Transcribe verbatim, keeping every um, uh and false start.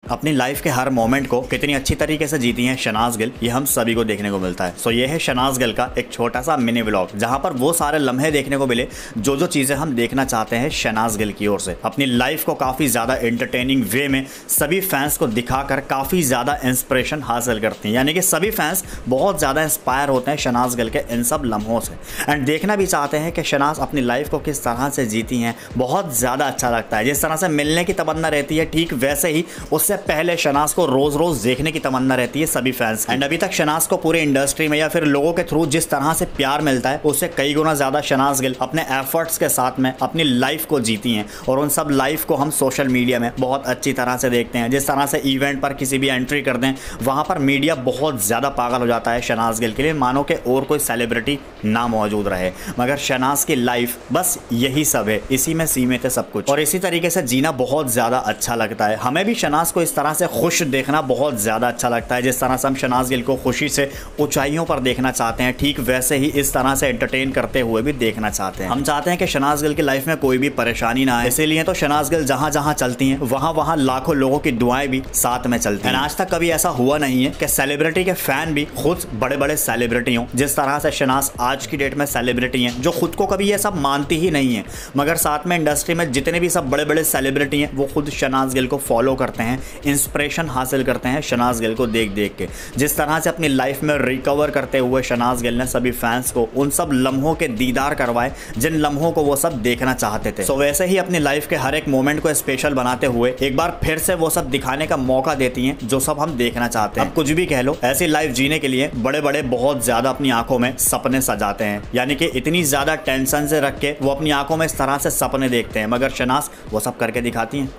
अपनी लाइफ के हर मोमेंट को कितनी अच्छी तरीके से जीती हैं शहनाज गिल, ये हम सभी को देखने को मिलता है। सो ये है शहनाज गिल का एक छोटा सा मिनी व्लॉग, जहां पर वो सारे लम्हे देखने को मिले जो जो चीज़ें हम देखना चाहते हैं शहनाज गिल की ओर से। अपनी लाइफ को काफ़ी ज़्यादा एंटरटेनिंग वे में सभी फैंस को दिखाकर काफ़ी ज़्यादा इंस्पिरेशन हासिल करती हैं, यानी कि सभी फैंस बहुत ज़्यादा इंस्पायर होते हैं शहनाज गिल के इन सब लम्हों से, एंड देखना भी चाहते हैं कि शहनाज अपनी लाइफ को किस तरह से जीती हैं। बहुत ज़्यादा अच्छा लगता है। जिस तरह से मिलने की तमन्ना रहती है, ठीक वैसे ही उससे पहले शहनाज को रोज रोज देखने की तमन्ना रहती है सभी फैंस की। एंड अभी तक शहनाज को पूरे इंडस्ट्री में या फिर लोगों के थ्रू जिस तरह से प्यार मिलता है, उससे कई गुना ज्यादा शहनाज गिल अपने एफर्ट्स के साथ में अपनी लाइफ को जीती हैं, और उन सब लाइफ को हम सोशल मीडिया में बहुत अच्छी तरह से देखते हैं। जिस तरह से इवेंट पर किसी भी एंट्री कर दें, वहां पर मीडिया बहुत ज्यादा पागल हो जाता है शहनाज गिल के लिए, मानो कि और कोई सेलिब्रिटी ना मौजूद रहे। मगर शहनाज की लाइफ बस यही सब है, इसी में सीमित है सब कुछ, और इसी तरीके से जीना बहुत ज्यादा अच्छा लगता है। हमें भी शहनाज को इस तरह से खुश देखना बहुत ज़्यादा अच्छा लगता है। जिस तरह से हम शहनाज गिल को खुशी से ऊंचाइयों पर देखना चाहते हैं, ठीक वैसे ही इस तरह से एंटरटेन करते हुए भी देखना चाहते हैं। हम चाहते हैं कि शहनाज गिल की लाइफ में कोई भी परेशानी ना आए, इसीलिए तो शहनाज गिल जहां जहां चलती हैं वहां वहां लाखों लोगों की दुआएं भी साथ में चलती हैं। आज तक कभी ऐसा हुआ नहीं है कि सेलिब्रिटी के फैन भी खुद बड़े बड़े सेलिब्रिटी हों। जिस तरह से शहनाज आज की डेट में सेलिब्रिटी हैं, जो खुद को कभी ये सब मानती ही नहीं है, मगर साथ में इंडस्ट्री में जितने भी सब बड़े बड़े सेलिब्रिटी हैं वो खुद शहनाज गिल को फॉलो करते हैं, इंस्पिरेशन हासिल करते हैं शहनाज गिल को देख देख के। जिस तरह से अपनी लाइफ में रिकवर करते हुए शहनाज गिल ने सभी फैंस को उन सब लम्हों के दीदार करवाए जिन लम्हों को वो सब देखना चाहते थे। सो वैसे ही अपनी लाइफ के हर एक मोमेंट को स्पेशल बनाते हुए एक बार फिर से वो सब दिखाने का मौका देती हैं जो सब हम देखना चाहते हैं। अब कुछ भी कह लो, ऐसी लाइफ जीने के लिए बड़े बड़े बहुत ज्यादा अपनी आंखों में सपने सजाते हैं, यानी कि इतनी ज्यादा टेंशन से रख के वो अपनी आंखों में इस तरह से सपने देखते हैं, मगर शहनाज वो सब करके दिखाती हैं।